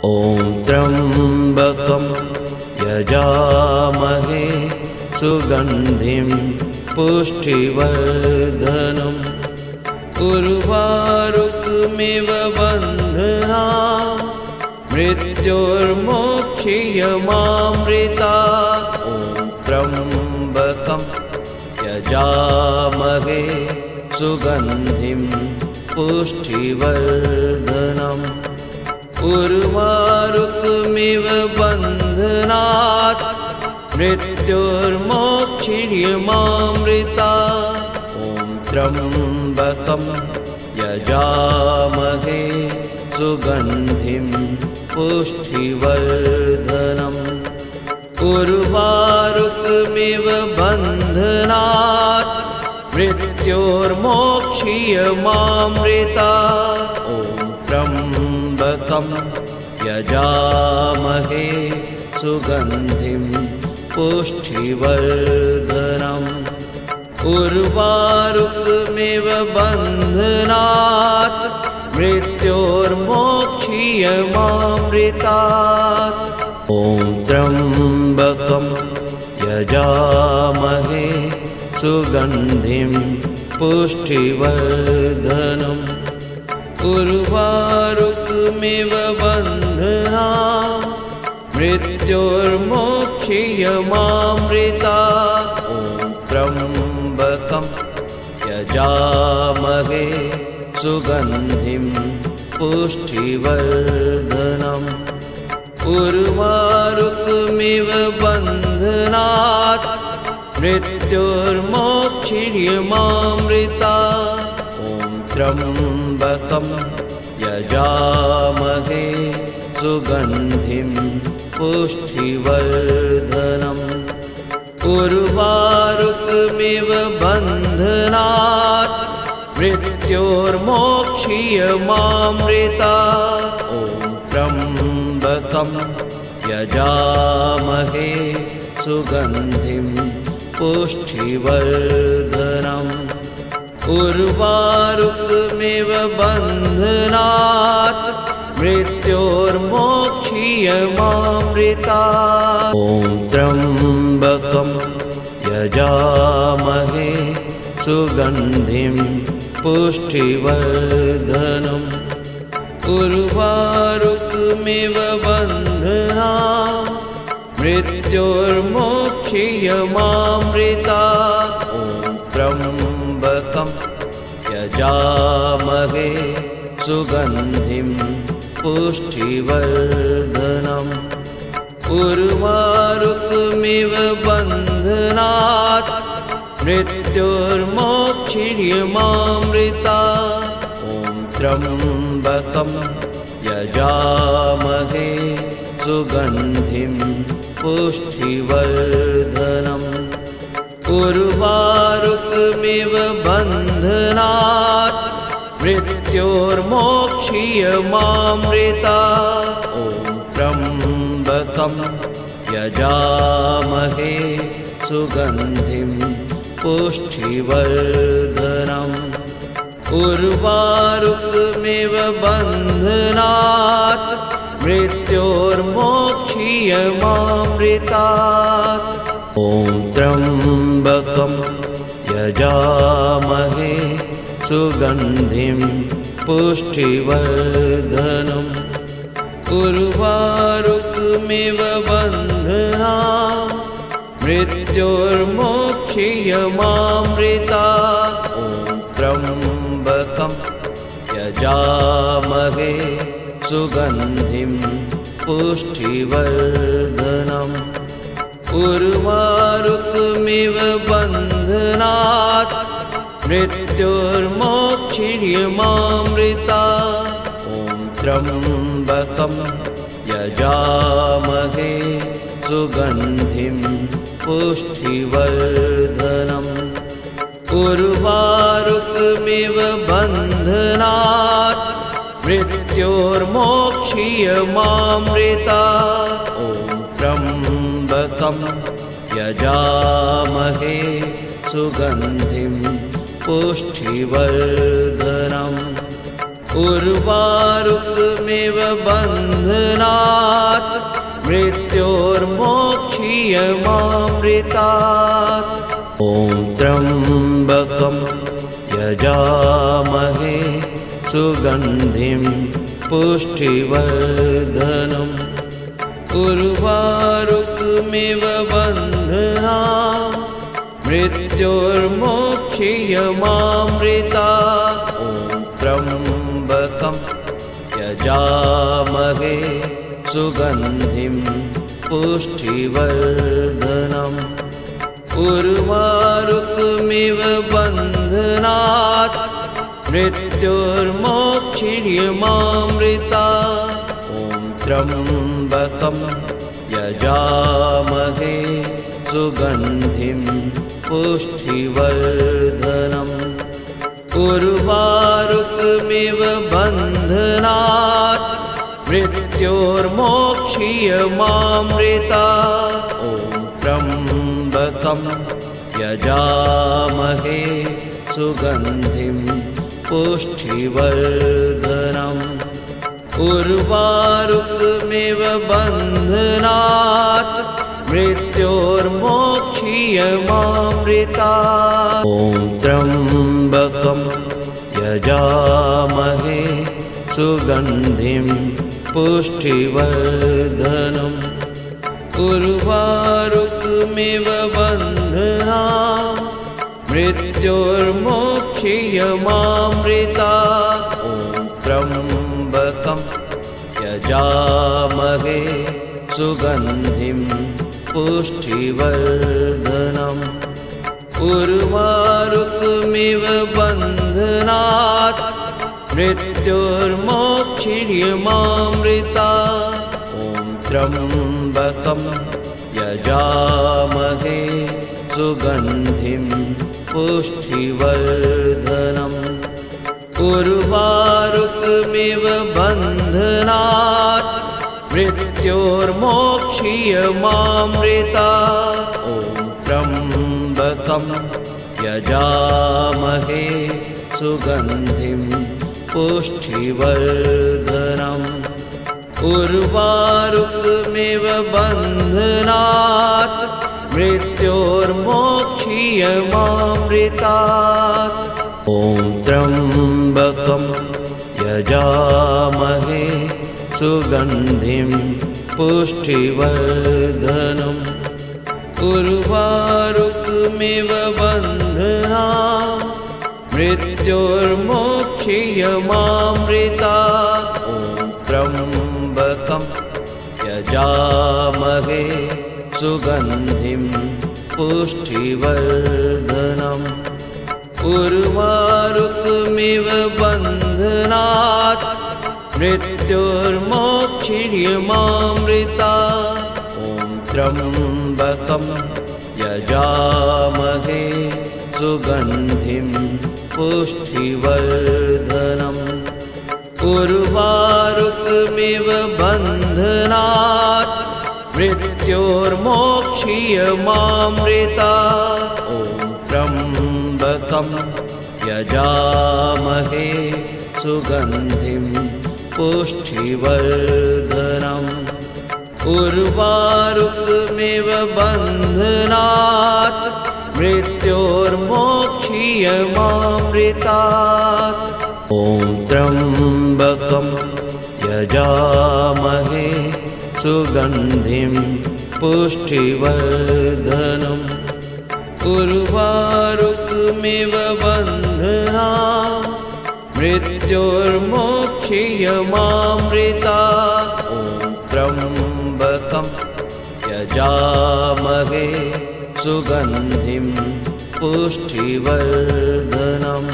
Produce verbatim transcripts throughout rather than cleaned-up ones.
ॐ त्र्यम्बकं यजामहे सुगन्धिं पुष्टिवर्धनम् उर्वारुकमिव बन्धनान् मृत्योर्मोक्षयमामृतात्। ॐ त्र्यम्बकं यजामहे सुगन्धिं पुष्टिवर्धनम् उर्वारुकमिव बन्धनात् मृत्योर्मोक्षयमामृतात्। ॐ त्र्यम्बकं यजामहे सुगन्धिं पुष्टिवर्धनम् उर्वारुकमिव बन्धनात् मृत्योर्मोक्षयमामृतात्। ॐ त्र्यम्बकं यजामहे सुगन्धिं पुष्टिवर्धनम् उर्वारुकमिव बन्धनात् मृत्योर्मोक्षयमामृतात्। ॐ त्र्यम्बकं यजामहे सुगन्धिं पुष्टिवर्धनम् उर्वारुकमिव बन्धनात् मृत्योर्मोक्षयमामृतात्। ॐ त्र्यम्बकं यजामहे सुगन्धिं पुष्टिवर्धनम् उर्वारुकमिव बन्धनात् मृत्योर्मोक्षयमामृतात्। ॐ त्र्यम्बकं यजामहे सुगन्धिं पुष्टिवर्धनम् उर्वारुकमिव बन्धनात् मृत्योर्मोक्षयमामृतात्। ॐ त्र्यम्बकं यजामहे सुगन्धिं पुष्टिवर्धनम् उर्वारुकमिव बन्धनात् मृत्योर्मोक्षयमामृतात्। ॐ त्र्यम्बकं यजामहे सुगन्धिं पुष्टिवर्धनम् उर्वारुकमिव बन्धनात् मृत्योर्मोक्षयमामृतात्। ॐ त्र्यम्बकं यजामहे सुगन्धिं पुष्टिवर्धनम् उर्वारुकमिव बन्धनात् मृत्योर्मोक्षयमामृतात्। ॐ त्र्यम्बकं यजामहे सुगन्धिं पुष्टिवर्धनम् उर्वारुकमिव बन्धनात् मृत्योर्मोक्षयमामृतात्। ॐ त्र्यम्बकं यजामहे सुगन्धिं पुष्टिवर्धनम् उर्वारुकमिव बन्धनात् मृत्योर्मोक्षयमामृतात्। ॐ त्र्यम्बकं यजामहे सुगन्धिं पुष्टिवर्धनम् उर्वारुकमिव बन्धनात् मृत्योर्मोक्षयमामृतात्। ॐ त्र्यम्बकं यजामहे सुगन्धिं पुष्टिवर्धनम् उर्वारुकमिव बन्धनात् मृत्योर्मोक्षयमामृतात्। ॐ त्र्यम्बकं यजामहे सुगन्धिं पुष्टिवर्धनम् उर्वारुकमिव बन्धनात् मृत्योर्मोक्षयमामृतात्। ॐ त्र्यम्बकं यजामहे सुगन्धिं पुष्टिवर्धनम् उर्वारुकमिव बन्धनात् मृत्योर्मोक्षीयमामृतात्। ॐ त्र्यम्बकं यजामहे सुगन्धिं पुष्टिवर्धनम्। उर्वारुकमिव बन्धनात् मृत्योर्मोक्षीयमामृतात्। ॐ त्र्यम्बकं यजामहे सुगन्धिं पुष्टिवर्धनम्। उर्वारुकमिव बन्धनात् मृत्योर्मोक्षीयमामृतात्। ॐ त्र्यम्बकं यजामहे सुगन्धिं पुष्टिवर्धनम्। उर्वारुकमिव बन्धनात् मृत्योर्मोक्षीयमामृतात्। ॐ त्र्यम्बकं यजामहे सुगन्धिं पुष्टिवर्धनम्। उर्वारुकमिव बन्धनात् मृत्योर्मोक्षीयमामृतात्। ॐ त्र्यम्बकं यजामहे सुगन्धिं पुष्टिवर्धनम्। उर्वारुकमिव बन्धनात् मृत्योर्मोक्षीयमामृतात्। ॐ त्र्यम्बकं यजामहे सुगन्धिं पुष्टिवर्धनम्। उर्वारुकमिव बन्धनात् मृत्योर्मोक्षीयमामृतात्। ॐ त्र्यम्बकं यजामहे सुगन्धिं पुष्टिवर्धनम्। उर्वारुकमिव बन्धनात् मृत्योर्मोक्षीयमामृतात्। ॐ त्र्यम्बकं यजामहे सुगन्धिं पुष्टिवर्धनम्। उर्वारुकमिव बन्धनात् मृत्योर्मोक्षीयमामृतात्। ॐ त्र्यम्बकं यजामहे सुगन्धिं पुष्टिवर्धनम्। उर्वारुकमिव बन्धनात् मृत्योर्मोक्षीयमामृतात्। ॐ त्र्यम्बकं यजामहे सुगन्धिं पुष्टिवर्धनम्। उर्वारुकमिव बन्धनात् मृत्योर्मोक्षीयमामृतात्। ॐ त्र्यम्बकं यजामहे सुगन्धिं पुष्टिवर्धनम्। उर्वारुकमिव बन्धनात् मृत्योर्मोक्षीयमामृतात्। ॐ त्र्यम्बकं यजामहे सुगन्धिं पुष्टिवर्धनम्। उर्वारुकमिव बन्धनात् मृत्योर्मोक्षीयमामृतात्। ॐ त्र्यम्बकं यजामहे सुगन्धिं पुष्टिवर्धनम्। उर्वारुकमिव बन्धनात् मृत्योर्मोक्षीयमामृतात्। ॐ त्र्यम्बकं यजामहे सुगन्धिं पुष्टिवर्धनम्।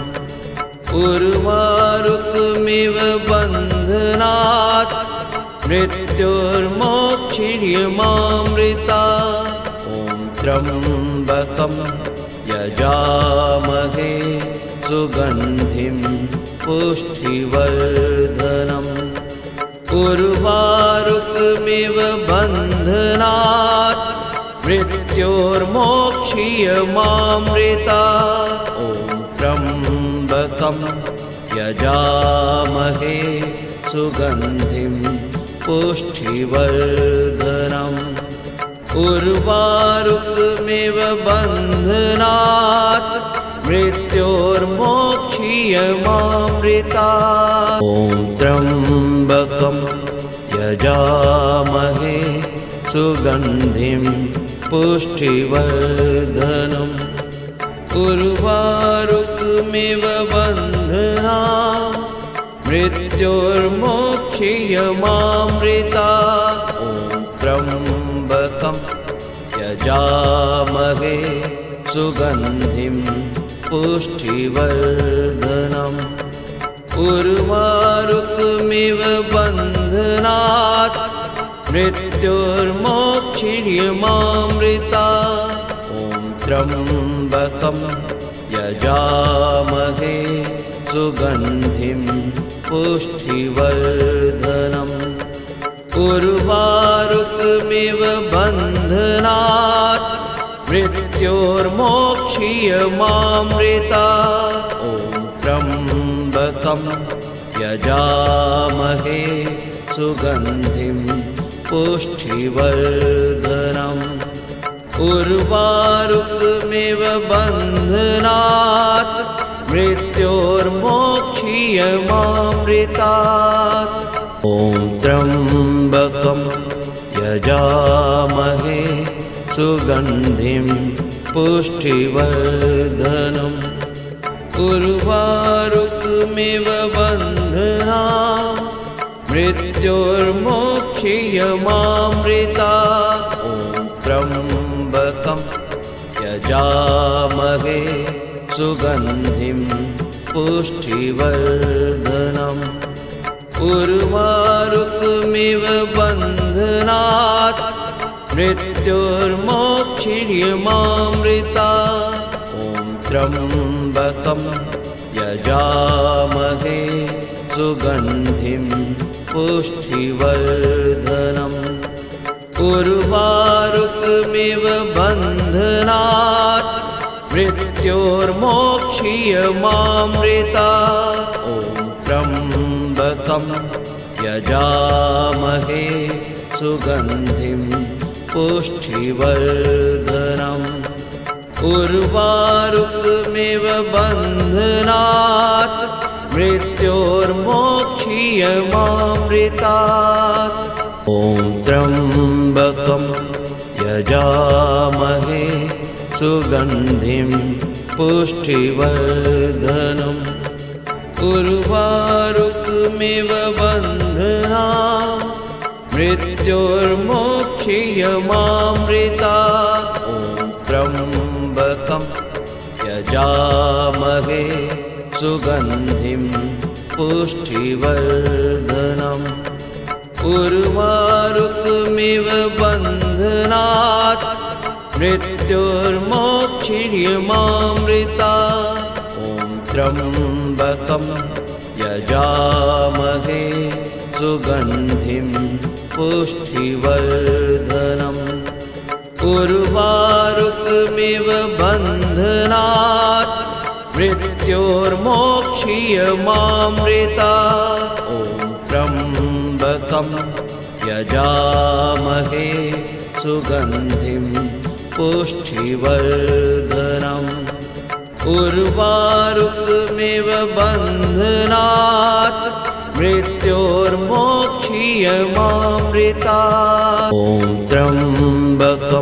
उर्वारुकमिव बन्धनात् मृत्योर्मोक्षीयमामृतात्। ॐ त्र्यम्बकं यजामहे सुगन्धिं पुष्टिवर्धनम्। उर्वारुकमिव बन्धनात् मृत्योर्मोक्षीयमामृतात्। ॐ त्र्यम्बकं यजामहे सुगन्धिं पुष्टिवर्धनम् उर्वारुकमिव बन्धनात् मृत्योर्मोक्षीयमामृतात्। ॐ त्र्यम्बकं यजामहे सुगन्धिं पुष्टिवर्धनम् उर्वारुकमिव बन्धनात् मृत्योर्मोक्षीयमामृतात्। ॐ त्र्यम्बकं यजामहे सुगन्धिं पुष्टिवर्धनम् उर्वारुकमिव बन्धनात् मृत्योर्मोक्षीयमामृतात्। ॐ त्र्यम्बकं यजामहे सुगन्धिं पुष्टिवर्धनम् उर्वारुकमिव बन्धनात् मृत्योर्मोक्षीयमामृतात्। ॐ त्र्यम्बकं यजामहे सुगन्धिं पुष्टिवर्धनम् उर्वारुकमिव बन्धनात् मृत्योर्मोक्षीयमामृतात्। ॐ त्र्यम्बकं यजामहे सुगन्धिं पुष्टिवर्धनम् उर्वारुकमिव बन्धनात् मृत्योर्मोक्षीयमामृतात्। ॐ त्र्यम्बकं यजामहे सुगन्धिं पुष्टिवर्धनम् उर्वारुकमिव बन्धनात् मृत्योर्मोक्षीयमामृतात्। ॐ त्र्यम्बकं यजामहे सुगन्धिं पुष्टिवर्धनम् उर्वारुकमिव बन्धनात् मृत्योर्मोक्षीयमामृतात्। ॐ त्र्यम्बकं यजामहे सुगन्धिं पुष्टिवर्धनम् उर्वारुकमिव बन्धनात् मृत्योर्मोक्षीयमामृतात्। ॐ त्र्यम्बकं यजामहे सुगन्धिं पुष्टिवर्धनम् उर्वारुकमिव बन्धनात् मृत्योर्मोक्षीयमामृतात्। ॐ त्र्यम्बकं यजामहे सुगन्धिं पुष्टिवर्धनम् उर्वारुकमिव बन्धनात् मृत्योर्मोक्षीयमामृतात्। ॐ त्र्यम्बकं यजामहे सुगन्धिं पुष्टिवर्धनम् उर्वारुकमिव बन्धनात् मृत्योर्मोक्षीयमामृतात्। ॐ त्र्यम्बकं यजामहे सुगन्धिं पुष्टिवर्धनम् उर्वारुकमिव बन्धनात् मृत्योर्मोक्षीयमामृतात्। ॐ त्र्यम्बकं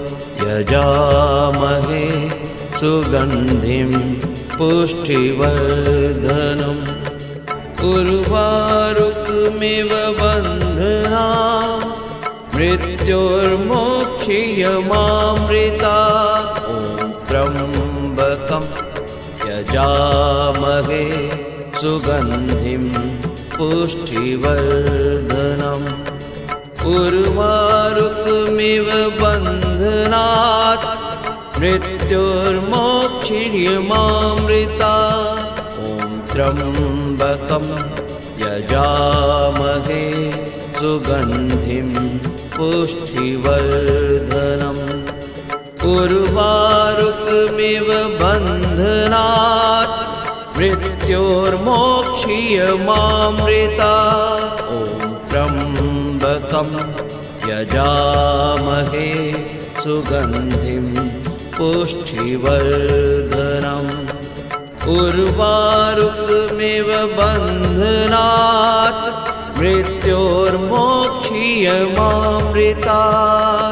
यजामहे सुगन्धिं पुष्टिवर्धनम् उर्वारुकमिव बन्धनात् मृत्योर्मोक्षीयमामृतात्। ॐ त्र्यम्बकं यजामहे सुगन्धिं पुष्टिवर्धनम् उर्वारुकमिव बन्धनात् मृत्योर्मोक्षीयमामृतात्। ॐ त्र्यम्बकं यजामहे सुगन्धिं पुष्टिवर्धनम् उर्वारुकमिव बन्धनात् मृत्योर्मोक्षीयमामृतात्। ॐ त्र्यम्बकं यजामहे सुगन्धिं पुष्टिवर्धनम्। उर्वारुकमिव बन्धनात् मृत्योर्मोक्षीयमामृतात्।